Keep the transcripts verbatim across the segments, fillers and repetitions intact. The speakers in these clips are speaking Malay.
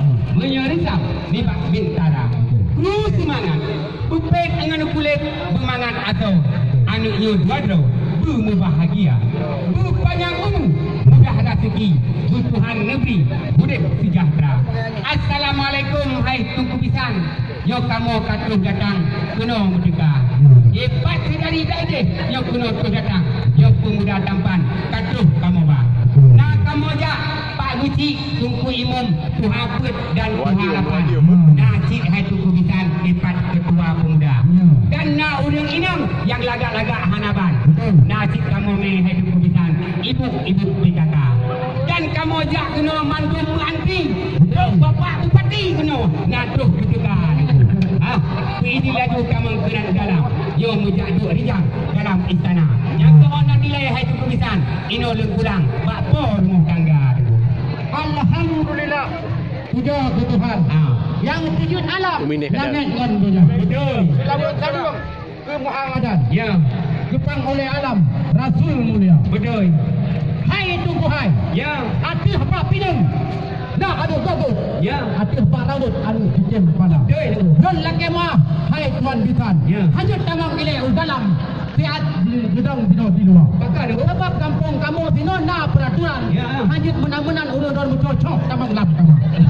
Menyerisap di bak bintara. Lu semangat. Upet dengan kulit bermangan atau anu iu dua-dua. Bu bahagia. Bu panjang umur. Mudah rezeki. Bu Tuhan negeri. Hidup sejahtera. Assalamualaikum hai tungku pisan. Yo kamu katuh datang kuno merdeka. Hebat sekali dah yo kuno tu datang. Yo pemuda tampan katuh kamu bah. Nah kamu jak Pak Guci tungku imum Tuhan put dan Tuhan lapan. Nah cik hai tungku pisan hebat ketua pemuda. Dan nak urang inang yang lagak-lagak hanaban. Nah cik kamu me hai tungku pisan ibu-ibu berkata. Dan kamu jak kuno mantu anting. Terus bapak bupati kuno ngatuh ketegan. Ah, ini laju kamu kenan dalam. Yo mujak duk rijang dalam istana. Yang kau nak nilai hai tungku pisan. Ino lengkurang bakpo rumah tangga. Alhamdulillah. Puja ke Tuhan. Ah. Yang wujud alam langit dan bumi. Betul. Selamat ke Muhammadan. Ya. Kepang oleh alam Rasul mulia. Betul. Hai tunggu hai. Ya. Hati apa pinang. Nak ada bagus. Ya. Hati apa rambut anu cincin kepala. Betul. Dan laki mah. Hai tuan bisan. Ya. Hajut tamang ilai dalam. Siat gedang sino di luar. Bakal sebab kampung kamu sino na peraturan. Ya. Hajut menang-menang urun-urun bercocok tamang lap kamu.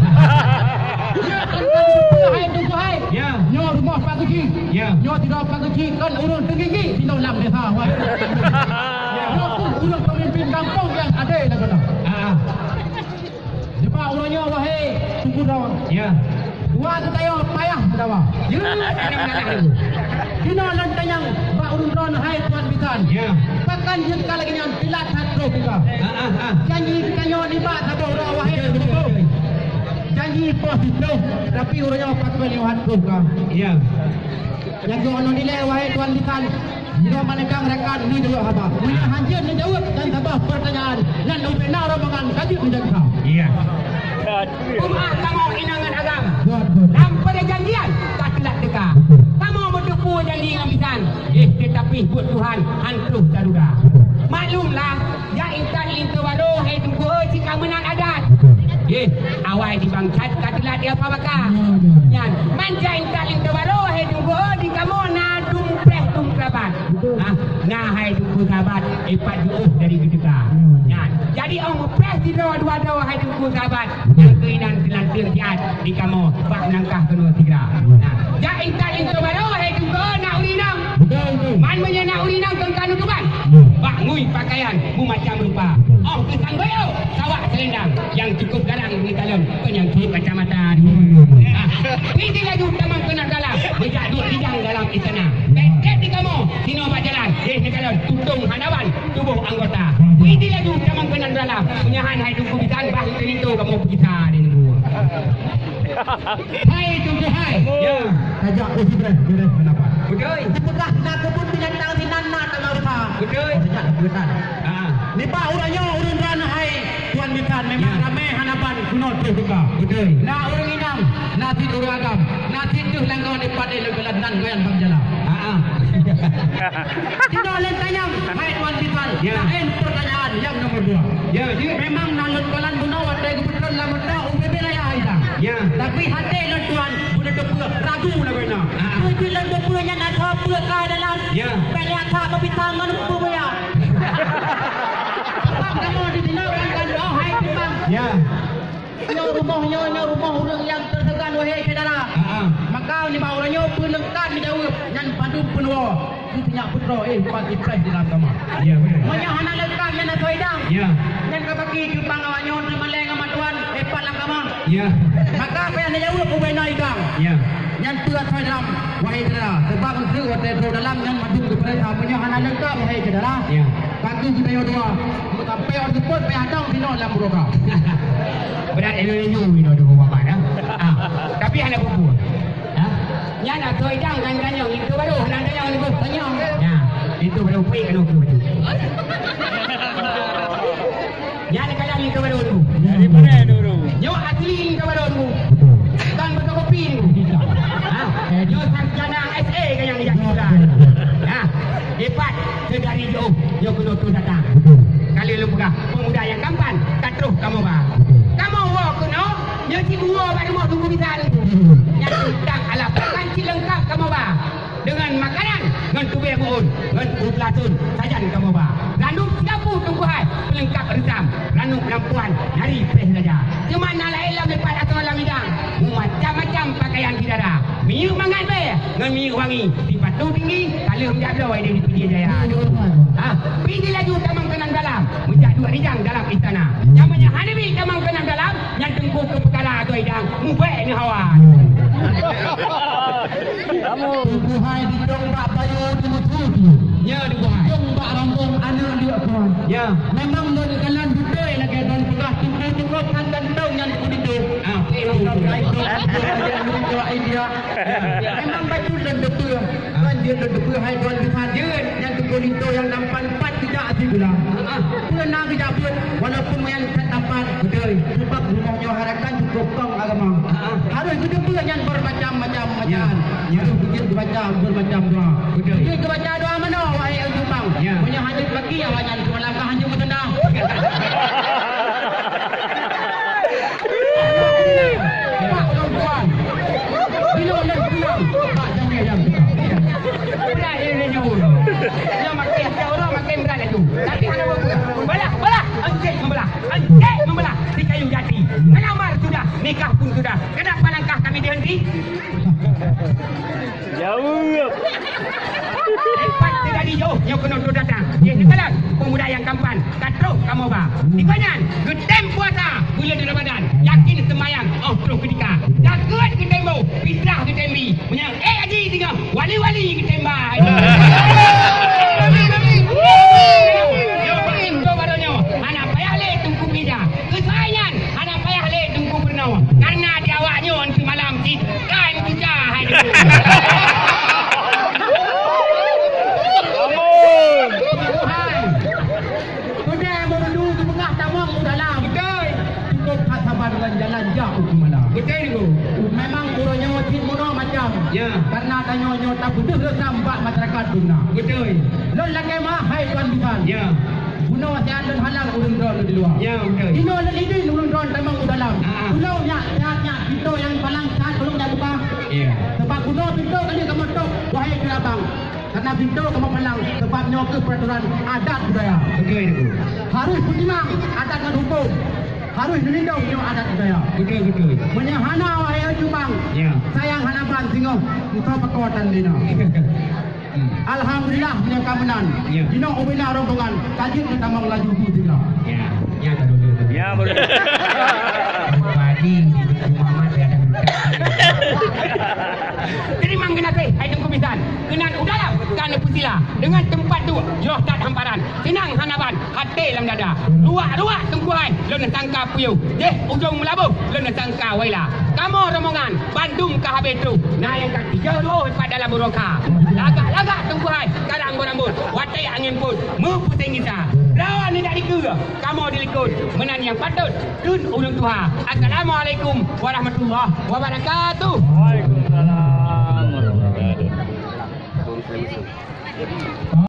Hai tunggu hai. Ya. Nyo rumah Pak Guci. Ya. Nyo tidak Pak Guci kan urun tinggi sino lam desa. Ya. Nyo pun urun pemimpin kampung yang ada dah kena. Ah. Cepat urunnya wahai tunggu dah. Ya. Dua tu tayo payah dawa. Ya, ada mana itu. Dino lantanyang ba urun-urun hai tuan bisan. Ya. Pakan je kala gini an pilat hatro kita. Ha ah ah. Janji kanyo ni ba sabo ro wahai. Janji positif tapi urunnya pakai ni hatro ka. Ya. Yang go ono nilai wahai tuan bisan. Jika manekang rekan ni dulu haba. Punya hanjir ni jawab dan sabah pertanyaan. Lan benar rombongan kaji menjaga. Iya. Umat kamu inangan agam. Dalam perjanjian tak telat teka. Kamu bertupu janji dengan bisan. Eh tetapi buat Tuhan hantuh daruda. Maklumlah ya intan lintu baru hai tunggu jika menang adat. Eh awal di bangkat tak telat dia apa bakal. Yan manja intan lintu baru hai tunggu di kamu nadung preh tung kerabat. Ah nah hai tunggu sahabat epat jauh dari ketika. Yan jadi orang preh di dua-dua hai tunggu sahabat. Yang keinan selantir siat di kamu bak nangkah kedua tiga. Nah, jak intan lintu baru hai tunggu nak urinang. Man menyenak urinang kengkanu tuban. Bak ngui pakaian bu macam rupa. Oh kesang bayo sawak selendang yang cukup garang di dalam penyangkut kacamata. Ah, ini laju tamang kena dalam. Bejak duk rijang dalam istana. Peket di kamu sino bak jalan. Eh di dalam tutung hadapan tubuh anggota. Ini laju tamang kena dalam. Punyahan hai tunggu bisan bah itu kamu kita di nunggu. Hai tunggu hai. Ya. Ajak uji beres beres kenapa? Betul. Sepudah nak kebun binatang di nana tanah rupa. Betul. Sejak kebutan. Ah. Ni pak urangnya urun ran hai tuan bisan memang ya. Ramai hanapan kuno tu juga. Betul. Nak urang inang, nasi urang agam, nasi tu langkau di padai legelan dan goyang bang jalan. Ah ah. Tidak lentanyang hai tuan bisan. Ya. Lain pertanyaan yang nomor dua. Ya, dia memang nalut kolan buno wadai kebetulan lamun dah U B B raya ida. Ya. Tapi hati lo tuan sudah dua ragu lah benar. Ah. Bila dua nya nak apa ka dalam. Ya. Banyak tak berbincang dengan apa ya. Kamu di sini orang kan oh hai timbang. Ya. Nyo rumahnya nyo rumah orang yang tersegan wahai saudara. Heeh. Maka ni bau orangnya pun lengkap di jawab nyan padu penua. Itu punya putra eh pagi pres di dalam kamar. Ya benar. Monya hana lengkap nyan soidang. Ya. Nyan ka bagi jupang awanyo maleng sama tuan hebat lang kamar. Ya. Maka apa yang dijawab ubay naigang. Ya. Nyan tuan soidang wahai saudara. Sebab itu waktu dalam nyan madu kepada punya hana lengkap wahai saudara. Ya. Pagi kita yo dua. Sampai orang sebut pe adang sino dalam buroka. Berat elok-elok ini ada bapak dah. Ah, tapi ada buku. Ha? Nya nak soidang kan ganyong itu baru nak ganyong ni tanya. Ya, itu baru pi kan aku betul. Nya nak ganyong itu baru tu. Dari mana dulu? Nyo asli itu baru tu. Kan betul kopi ni. Ha? Nyo sarjana S A ganyong dia juga. Ha? Hebat sedari jauh nyo kuno tu datang. Kali lu pegah pemuda yang kampan, tak terus kamu bah. Kamu wah kuno, nyo si buah pada rumah tunggu misal. Yang tentang alat panci lengkap kamu bah. Dengan makanan, dengan tubir mohon, dengan uplasun, sajan kamu bah. Ranum siapu tunggu hai, pelengkap resam. Ranum perempuan, hari pes saja. Cuma nak lain lepas atau dalam bidang. Macam-macam pakaian tidak ada. Minyak mangan be, dengan minyak wangi. Di patu tinggi, kalau menjak belawai dia di Pidijaya Jaya. Ah, pergi laju tamang kenang dalam, menjak dua rijang dalam istana. Namanya Hanabi tamang kenang dalam, yang tengku ke perkara tu idang, mubek ni hawa. Kamu buhai di dombak bayu di musuh. Ya di buhai. Dombak rambung anak dia tuan. Ya. Memang lo di kalan budaya lagi dan pegah tinggal tunggu kan dong yang kudido. Ah, idea. Memang baju dan betul. Kan dia dan betul hai tuan lihat dia yang kudido yang nampak empat tidak sih bilang. Ah, pernah kita pun walaupun yang tampak betul. Sebab rumahnya harakan cukup kong agama. Harus kita pun yang bermacam-macam macam. Ya, kita baca bermacam doa. Betul. Kita baca doa mana wahai Al-Jumang? Punya hajat lagi yang banyak cuma langkah hanya bertendang. Pak tuan. Bila nak pulang? Pak jangan jam. Pulang ini dulu. Dia makin orang makin berat itu. Tapi hana berbuat. Belah, belah. Encik membelah. Encik membelah di kayu jati. Melamar sudah, nikah pun sudah. Kenapa langkah kami dihenti? Jauh. Empat tidak dijauh, yang kena tu datang. Dia sekarang pemuda yang kampan. Katruk kamu bah. Di kanan, getem puasa. Bila di Ramadan, yakin semayang. Oh terus ketika. Jagat ketembo, pisrah ketembi. Menyang, eh haji tinggal. Wali-wali ketembah. Itu barunya. Anak payah le tunggu bida. Kesayangan, anak payah le tunggu bernawa. Karena di awaknya nanti malam kan pecah. Jalan jauh ke mana? Betul itu. Memang urutnya wajib mono macam. Ya. Karena ada nyonya tak betul sambat masyarakat guna. Betul. Lon lagi mah hai tuan bukan. Ya. Guna wasiat dan halal urun drone di luar. Ya betul. Ino dan ini urun drone tamang dalam. Ah. Guna nya nya pintu yang palang saat belum dah buka. Ya. Sebab guna pintu kali kamu tok wahai kerabang. Karena pintu kamu palang sebabnya ke peraturan adat budaya. Betul itu. Harus berimbang adat dan hukum. Harus dilindung yang adat budaya. Betul betul. Menyahana wahai Jumang. Ya. Sayang hanapan singo untuk perkuatan dina. Alhamdulillah punya kamenan. Ya. Dina ubina rombongan kaji kita mau laju dina. Ya. Ya kalau dia. Ya baru. Padi Muhammad ada. Terima kenapa? Hai tunggu bisan. Kenan udara kan pusila dengan tempat tu joh tak hamparan. Senang hanaban hati dalam dada. Ruak-ruak tungguan lo nak sangka puyuh. Deh ujung melabuh lo nak sangka waila. Kamu rombongan Bandung ke habis tu. Nah yang kaki jauh pada dalam buroka. Lagak-lagak tungguan sekarang berambut. Watai angin pun memputing kita. Lawan ni tak dikira. Kamu dilikut. Menan yang patut. Dun ulung Tuhan. Assalamualaikum warahmatullahi wabarakatuh. Waalaikumsalam warahmatullahi wabarakatuh.